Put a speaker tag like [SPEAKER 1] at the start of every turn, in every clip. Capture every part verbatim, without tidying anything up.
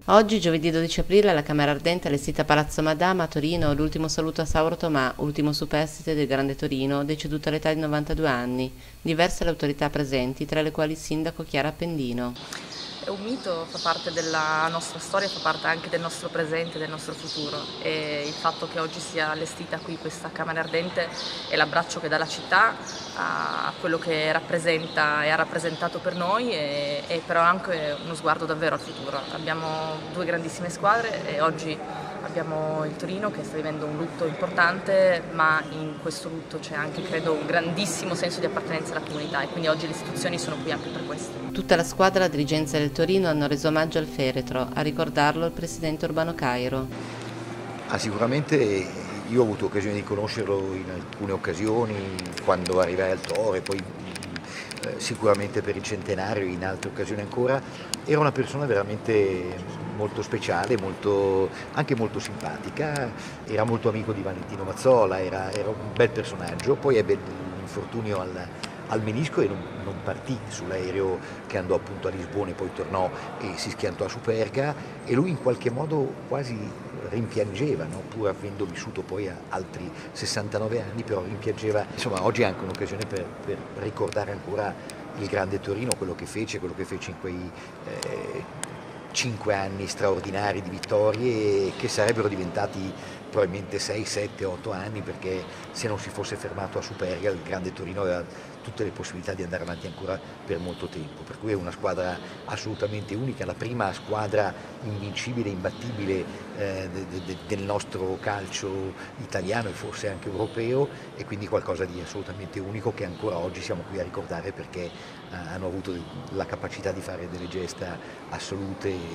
[SPEAKER 1] Oggi, giovedì dodici aprile, alla Camera Ardente allestita a Palazzo Madama a Torino, l'ultimo saluto a Sauro Tomà, ultimo superstite del Grande Torino, deceduto all'età di novantadue anni. Diverse le autorità presenti, tra le quali il sindaco Chiara Appendino.
[SPEAKER 2] È un mito, fa parte della nostra storia, fa parte anche del nostro presente, del nostro futuro, e il fatto che oggi sia allestita qui questa Camera Ardente è l'abbraccio che dà la città a quello che rappresenta e ha rappresentato per noi, e, e però anche uno sguardo davvero al futuro. Abbiamo due grandissime squadre e oggi abbiamo il Torino che sta vivendo un lutto importante, ma in questo lutto c'è anche, credo, un grandissimo senso di appartenenza alla comunità, e quindi oggi le istituzioni sono qui anche per questo.
[SPEAKER 1] Tutta la squadra e la dirigenza del Torino hanno reso omaggio al feretro, a ricordarlo il presidente Urbano Cairo.
[SPEAKER 3] Ah, sicuramente io ho avuto occasione di conoscerlo in alcune occasioni, quando arrivai al Toro e poi eh, sicuramente per il centenario, in altre occasioni ancora. Era una persona veramente molto speciale, molto, anche molto simpatica, era molto amico di Valentino Mazzola, era, era un bel personaggio. Poi ebbe l'infortunio al al menisco e non, non partì sull'aereo che andò appunto a Lisbona e poi tornò e si schiantò a Superga, e lui in qualche modo quasi rimpiangeva, no? Pur avendo vissuto poi a altri sessantanove anni, però rimpiangeva. Insomma, oggi è anche un'occasione per, per ricordare ancora il Grande Torino, quello che fece, quello che fece in quei eh, cinque anni straordinari di vittorie, che sarebbero diventati probabilmente sei, sette, otto anni, perché se non si fosse fermato a Superga il Grande Torino aveva tutte le possibilità di andare avanti ancora per molto tempo. Per cui è una squadra assolutamente unica, la prima squadra invincibile, imbattibile eh, de, de, del nostro calcio italiano e forse anche europeo, e quindi qualcosa di assolutamente unico che ancora oggi siamo qui a ricordare, perché eh, hanno avuto la capacità di fare delle gesta assolute e,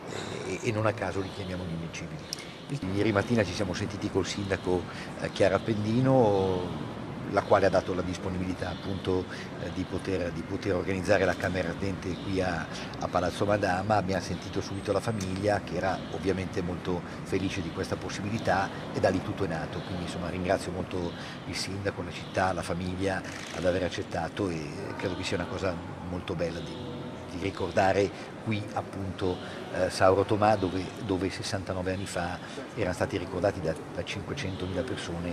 [SPEAKER 3] e, e non a caso li chiamiamo gli invincibili. Ieri mattina ci siamo sentiti col sindaco eh, Chiara Appendino, la quale ha dato la disponibilità appunto eh, di, poter, di poter organizzare la Camera Ardente qui a, a Palazzo Madama. Abbiamo sentito subito la famiglia, che era ovviamente molto felice di questa possibilità, e da lì tutto è nato. Quindi insomma ringrazio molto il sindaco, la città, la famiglia ad aver accettato, e credo che sia una cosa molto bella di, di ricordare qui appunto eh, Sauro Tomà, dove, dove sessantanove anni fa erano stati ricordati da, da cinquecentomila persone,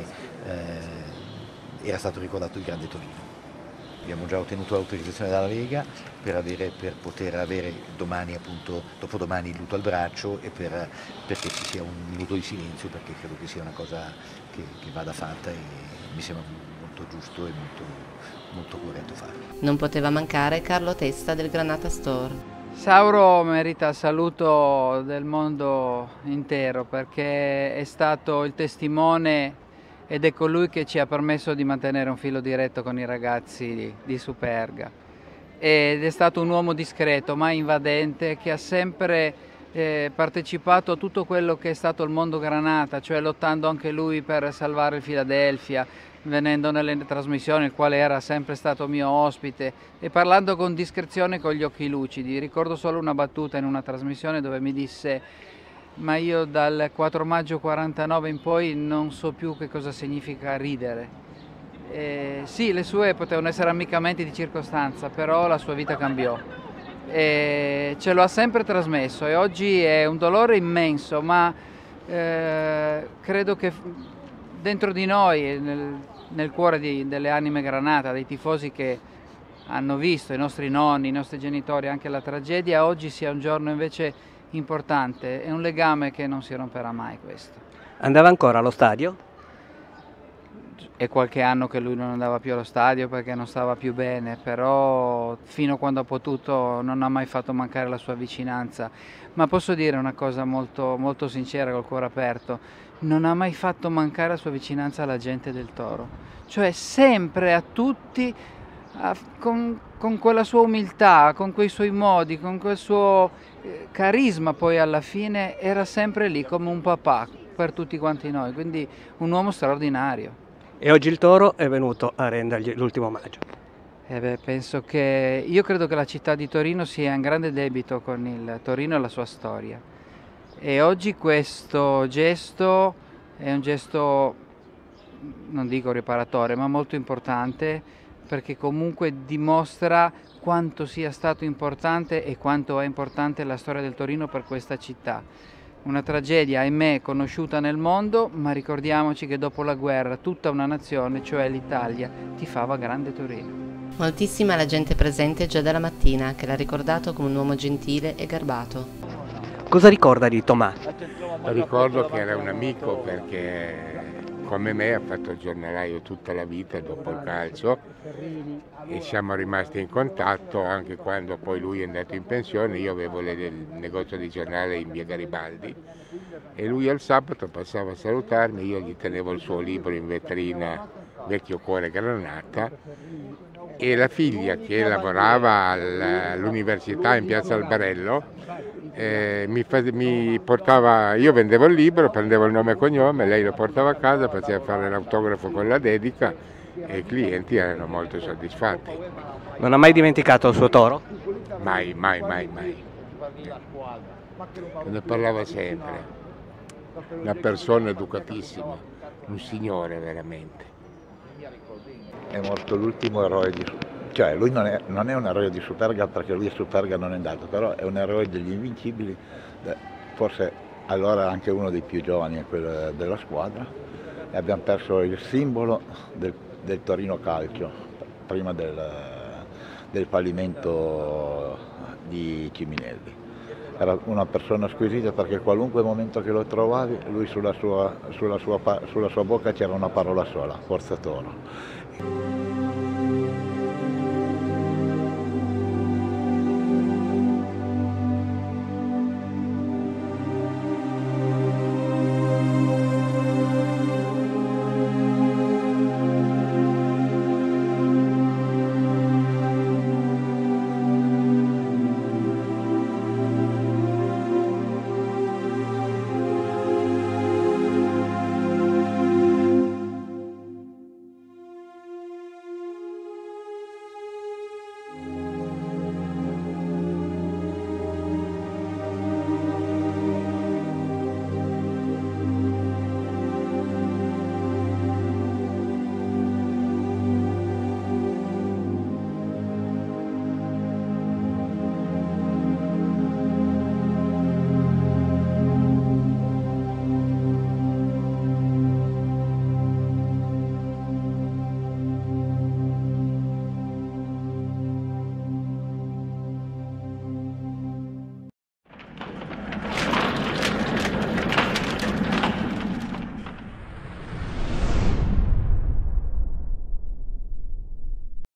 [SPEAKER 3] eh, era stato ricordato il Grande Torino. Abbiamo già ottenuto l'autorizzazione dalla Lega per, avere, per poter avere domani, appunto, dopodomani, il lutto al braccio, e per, perché ci sia un minuto di silenzio, perché credo che sia una cosa che, che vada fatta, e mi sembra molto giusto e molto, molto corretto farlo.
[SPEAKER 1] Non poteva mancare Carlo Testa del Granata Store.
[SPEAKER 4] Sauro merita il saluto del mondo intero, perché è stato il testimone ed è colui che ci ha permesso di mantenere un filo diretto con i ragazzi di, di Superga. Ed è stato un uomo discreto, mai invadente, che ha sempre eh, partecipato a tutto quello che è stato il mondo Granata, cioè lottando anche lui per salvare il Philadelphia, venendo nelle trasmissioni, il quale era sempre stato mio ospite, e parlando con discrezione e con gli occhi lucidi. Ricordo solo una battuta in una trasmissione dove mi disse: ma io dal quattro maggio quarantanove in poi non so più che cosa significa ridere. Eh, sì, le sue potevano essere ammiccamenti di circostanza, però la sua vita cambiò. E ce lo ha sempre trasmesso, e oggi è un dolore immenso, ma eh, credo che dentro di noi, nel, nel cuore di, delle anime Granata, dei tifosi che hanno visto, i nostri nonni, i nostri genitori, anche la tragedia, oggi sia un giorno invece importante, è un legame che non si romperà mai questo.
[SPEAKER 5] Andava ancora allo stadio?
[SPEAKER 4] È qualche anno che lui non andava più allo stadio perché non stava più bene, però fino a quando ha potuto non ha mai fatto mancare la sua vicinanza. Ma posso dire una cosa molto, molto sincera, col cuore aperto: non ha mai fatto mancare la sua vicinanza alla gente del Toro, cioè sempre a tutti, a, con, con quella sua umiltà, con quei suoi modi, con quel suo eh, carisma, poi alla fine era sempre lì come un papà per tutti quanti noi, quindi un uomo straordinario.
[SPEAKER 5] E oggi il Toro è venuto a rendergli l'ultimo omaggio.
[SPEAKER 4] Eh beh, penso che, io credo che la città di Torino sia in grande debito con il Torino e la sua storia, e oggi questo gesto è un gesto, non dico riparatore, ma molto importante, perché comunque dimostra quanto sia stato importante e quanto è importante la storia del Torino per questa città. Una tragedia, ahimè, conosciuta nel mondo, ma ricordiamoci che dopo la guerra tutta una nazione, cioè l'Italia, tifava Grande Torino.
[SPEAKER 1] Moltissima la gente presente già dalla mattina, che l'ha ricordato come un uomo gentile e garbato.
[SPEAKER 5] Cosa ricorda di Tomà?
[SPEAKER 6] Ricordo che era un amico perché come me ha fatto il giornalaio tutta la vita dopo il calcio e siamo rimasti in contatto anche quando poi lui è andato in pensione. Io avevo le, il negozio di giornale in via Garibaldi e lui al sabato passava a salutarmi, io gli tenevo il suo libro in vetrina, Vecchio Cuore Granata, e la figlia che lavorava all'università in piazza Albarello Eh, mi, fa, mi portava, io vendevo il libro, prendevo il nome e cognome, lei lo portava a casa, faceva fare l'autografo con la dedica e i clienti erano molto soddisfatti.
[SPEAKER 5] Non ha mai dimenticato il suo toro?
[SPEAKER 6] Mai, mai, mai, mai. Ne parlava sempre. Una persona educatissima, un signore veramente.
[SPEAKER 3] È morto l'ultimo eroe di Cioè, lui non è, non è un eroe di Superga perché lui a Superga non è andato, però è un eroe degli Invincibili, forse allora anche uno dei più giovani della squadra, e abbiamo perso il simbolo del, del Torino Calcio, prima del, del fallimento di Ciminelli. Era una persona squisita perché qualunque momento che lo trovavi, lui sulla sua, sulla sua, sulla sua bocca c'era una parola sola, Forza Toro.